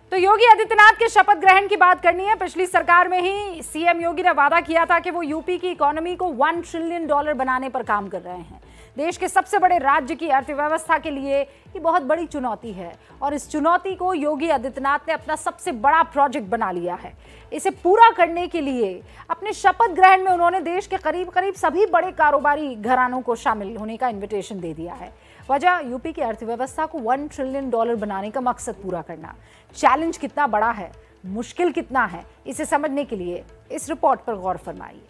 तो योगी आदित्यनाथ के शपथ ग्रहण की बात करनी है। पिछली सरकार में ही सीएम योगी ने वादा किया था कि वो यूपी की इकोनॉमी को $1 ट्रिलियन बनाने पर काम कर रहे हैं। देश के सबसे बड़े राज्य की अर्थव्यवस्था के लिए ये बहुत बड़ी चुनौती है और इस चुनौती को योगी आदित्यनाथ ने अपना सबसे बड़ा प्रोजेक्ट बना लिया है। इसे पूरा करने के लिए अपने शपथ ग्रहण में उन्होंने देश के करीब करीब सभी बड़े कारोबारी घरानों को शामिल होने का इन्विटेशन दे दिया है। वजह यूपी की अर्थव्यवस्था को $1 ट्रिलियन बनाने का मकसद पूरा करना। चैलेंज कितना बड़ा है, मुश्किल कितना है, इसे समझने के लिए इस रिपोर्ट पर गौर फरमाइए।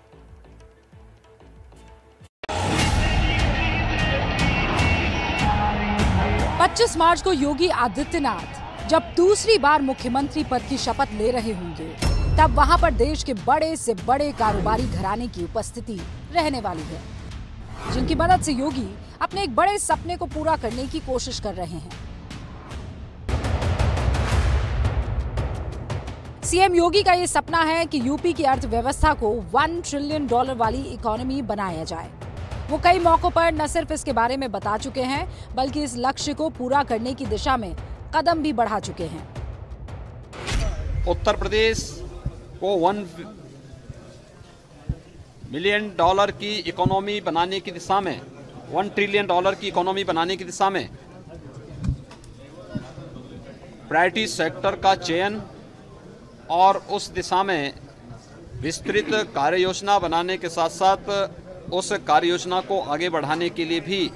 पच्चीस मार्च को योगी आदित्यनाथ जब दूसरी बार मुख्यमंत्री पद की शपथ ले रहे होंगे, तब वहां पर देश के बड़े से बड़े कारोबारी घराने की उपस्थिति रहने वाली है, जिनकी मदद से योगी अपने एक बड़े सपने को पूरा करने की कोशिश कर रहे हैं। सीएम योगी का ये सपना है कि यूपी की अर्थव्यवस्था को $1 ट्रिलियन वाली इकोनॉमी बनाया जाए। वो कई मौकों पर न सिर्फ इसके बारे में बता चुके हैं, बल्कि इस लक्ष्य को पूरा करने की दिशा में कदम भी बढ़ा चुके हैं। उत्तर प्रदेश को $1 मिलियन की इकोनॉमी बनाने की दिशा में, $1 ट्रिलियन की इकोनॉमी बनाने की दिशा में प्रायोरिटी सेक्टर का चयन और उस दिशा में विस्तृत कार्य योजना बनाने के साथ साथ उस कार्य योजना को आगे बढ़ाने के लिए भी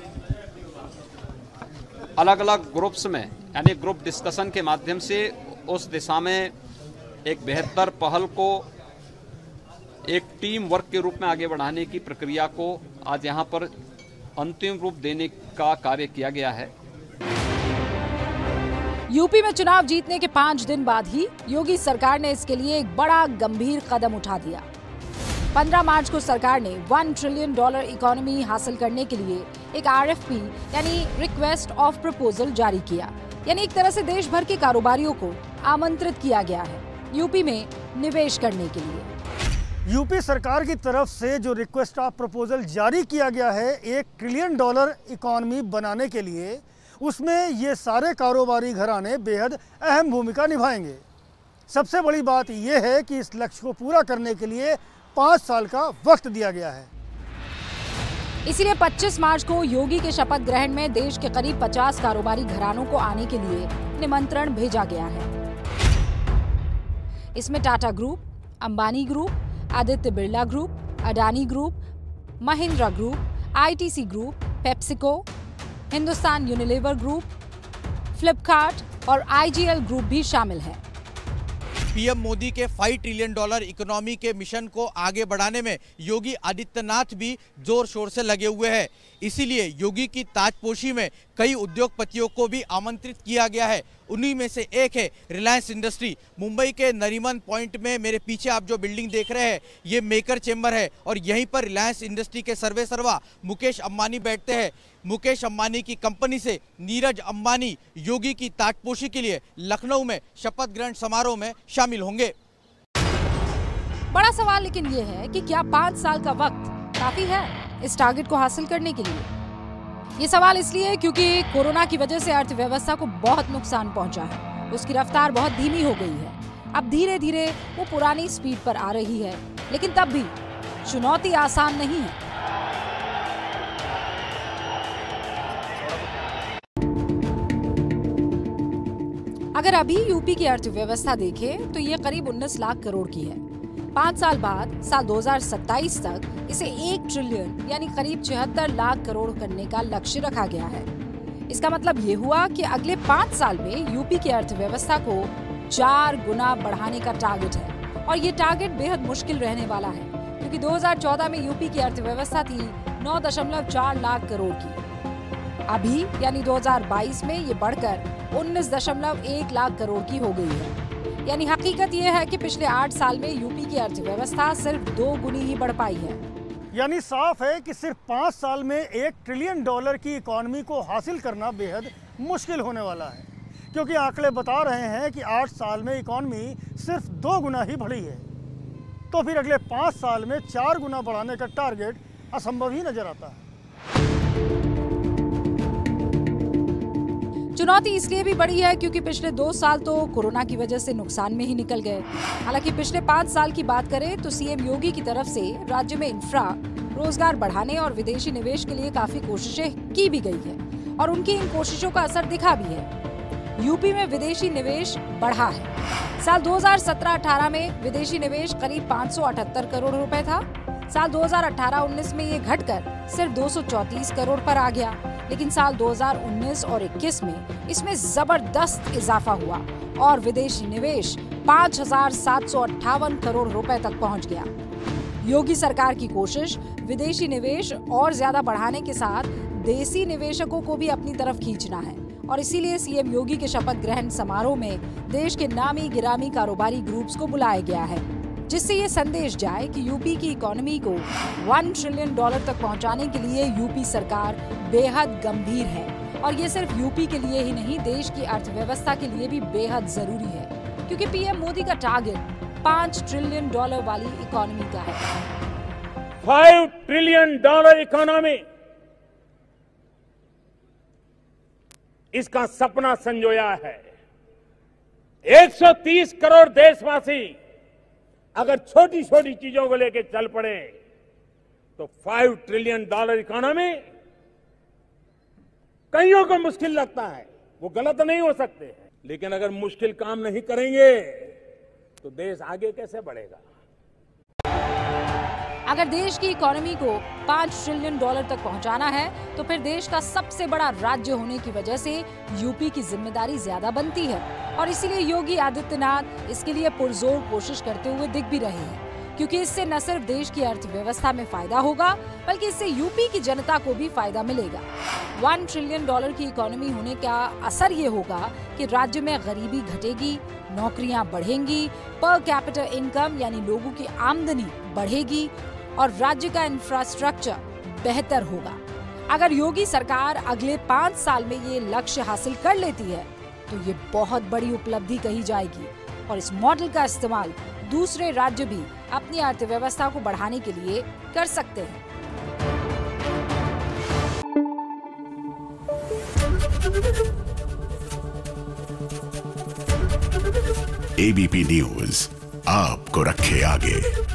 अलग अलग ग्रुप्स में, यानी ग्रुप डिस्कशन के माध्यम से उस दिशा में एक बेहतर पहल को एक टीम वर्क के रूप में आगे बढ़ाने की प्रक्रिया को आज यहाँ पर अंतिम रूप देने का कार्य किया गया है। यूपी में चुनाव जीतने के 5 दिन बाद ही योगी सरकार ने इसके लिए एक बड़ा गंभीर कदम उठा दिया। 15 मार्च को सरकार ने $1 ट्रिलियन इकोनॉमी हासिल करने के लिए एक RFP यानी रिक्वेस्ट ऑफ प्रपोजल जारी किया। यानी एक तरह से देश भर के कारोबारियों को आमंत्रित किया गया है यूपी में निवेश करने के लिए। यूपी सरकार की तरफ से जो रिक्वेस्ट ऑफ प्रपोजल जारी किया गया है $1 ट्रिलियन इकोनॉमी बनाने के लिए, उसमें ये सारे कारोबारी घराने बेहद अहम भूमिका निभाएंगे। सबसे बड़ी बात यह है कि इस लक्ष्य को पूरा करने के लिए 5 साल का वक्त दिया गया है। इसीलिए 25 मार्च को योगी के शपथ ग्रहण में देश के करीब 50 कारोबारी घरानों को आने के लिए निमंत्रण भेजा गया है। इसमें Tata group, Ambani group, Aditya Birla group, Adani group, Mahindra group, ITC group, PepsiCo, Hindustan Unilever group, Flipkart और IGL ग्रुप भी शामिल है। पीएम मोदी के $5 ट्रिलियन इकोनॉमी के मिशन को आगे बढ़ाने में योगी आदित्यनाथ भी जोर शोर से लगे हुए हैं। इसीलिए योगी की ताजपोशी में कई उद्योगपतियों को भी आमंत्रित किया गया है। उन्हीं में से एक है रिलायंस इंडस्ट्री। मुंबई के नरीमन पॉइंट में मेरे पीछे आप जो बिल्डिंग देख रहे हैं, ये मेकर चेंबर है और यहीं पर रिलायंस इंडस्ट्री के सर्वेसर्वा मुकेश अंबानी बैठते हैं। मुकेश अंबानी की कंपनी से नीरज अंबानी योगी की ताजपोशी के लिए लखनऊ में शपथ ग्रहण समारोह में शामिल होंगे। बड़ा सवाल लेकिन ये है कि क्या 5 साल का वक्त काफी है इस टारगेट को हासिल करने के लिए? ये सवाल इसलिए क्योंकि कोरोना की वजह से अर्थव्यवस्था को बहुत नुकसान पहुंचा है। उसकी रफ्तार बहुत धीमी हो गई है। अब धीरे धीरे वो पुरानी स्पीड पर आ रही है, लेकिन तब भी चुनौती आसान नहीं है। अगर अभी यूपी की अर्थव्यवस्था देखें तो ये करीब 19 लाख करोड़ की है। 5 साल बाद साल 2027 तक इसे $1 ट्रिलियन यानी करीब 76 लाख करोड़ करने का लक्ष्य रखा गया है। इसका मतलब ये हुआ कि अगले 5 साल में यूपी की अर्थव्यवस्था को 4 गुना बढ़ाने का टारगेट है और ये टारगेट बेहद मुश्किल रहने वाला है, क्योंकि 2014 में यूपी की अर्थव्यवस्था थी 9.4 लाख करोड़ की। अभी यानी 2022 में ये बढ़कर 19.1 लाख करोड़ की हो गई है। यानी हकीकत ये है कि पिछले 8 साल में यूपी की अर्थव्यवस्था सिर्फ 2 गुनी ही बढ़ पाई है। यानी साफ है कि सिर्फ 5 साल में $1 ट्रिलियन की इकोनॉमी को हासिल करना बेहद मुश्किल होने वाला है, क्योंकि आंकड़े बता रहे हैं कि 8 साल में इकोनॉमी सिर्फ 2 गुना ही बढ़ी है। तो फिर अगले 5 साल में 4 गुना बढ़ाने का टारगेट असंभव ही नजर आता है। चुनौती इसलिए भी बड़ी है क्योंकि पिछले 2 साल तो कोरोना की वजह से नुकसान में ही निकल गए। हालांकि पिछले 5 साल की बात करें तो सीएम योगी की तरफ से राज्य में इंफ्रा, रोजगार बढ़ाने और विदेशी निवेश के लिए काफी कोशिशें की भी गई है और उनकी इन कोशिशों का असर दिखा भी है। यूपी में विदेशी निवेश बढ़ा है। साल 2017-18 में विदेशी निवेश करीब 578 करोड़ रुपए था। साल 2018-19 में ये घटकर सिर्फ 234 करोड़ पर आ गया, लेकिन साल 2019 और 21 में इसमें जबरदस्त इजाफा हुआ और विदेशी निवेश 5,758 करोड़ रुपए तक पहुंच गया। योगी सरकार की कोशिश विदेशी निवेश और ज्यादा बढ़ाने के साथ देसी निवेशकों को भी अपनी तरफ खींचना है और इसीलिए सीएम योगी के शपथ ग्रहण समारोह में देश के नामी गिरामी कारोबारी ग्रुप्स को बुलाया गया है, जिससे ये संदेश जाए कि यूपी की इकोनॉमी को $1 ट्रिलियन तक पहुंचाने के लिए यूपी सरकार बेहद गंभीर है और ये सिर्फ यूपी के लिए ही नहीं, देश की अर्थव्यवस्था के लिए भी बेहद जरूरी है, क्योंकि पीएम मोदी का टारगेट $5 ट्रिलियन वाली इकोनॉमी का है। $5 ट्रिलियन इकोनॉमी, इसका सपना संजोया है। 130 करोड़ देशवासी अगर छोटी छोटी चीजों को लेकर चल पड़े तो $5 ट्रिलियन इकोनॉमी कईयों को मुश्किल लगता है, वो गलत नहीं हो सकते, लेकिन अगर मुश्किल काम नहीं करेंगे तो देश आगे कैसे बढ़ेगा। अगर देश की इकोनॉमी को $5 ट्रिलियन तक पहुंचाना है तो फिर देश का सबसे बड़ा राज्य होने की वजह से यूपी की जिम्मेदारी ज्यादा बनती है और इसीलिए योगी आदित्यनाथ इसके लिए पुरजोर कोशिश करते हुए दिख भी रहे हैं, क्योंकि इससे न सिर्फ देश की अर्थव्यवस्था में फायदा होगा बल्कि इससे यूपी की जनता को भी फायदा मिलेगा। $1 ट्रिलियन की इकोनॉमी होने का असर ये होगा कि राज्य में गरीबी घटेगी, नौकरियां बढ़ेंगी, पर कैपिटल इनकम यानी लोगों की आमदनी बढ़ेगी और राज्य का इंफ्रास्ट्रक्चर बेहतर होगा। अगर योगी सरकार अगले 5 साल में ये लक्ष्य हासिल कर लेती है तो ये बहुत बड़ी उपलब्धि कही जाएगी और इस मॉडल का इस्तेमाल दूसरे राज्य भी अपनी अर्थव्यवस्था को बढ़ाने के लिए कर सकते हैं। एबीपी न्यूज आपको रखे आगे।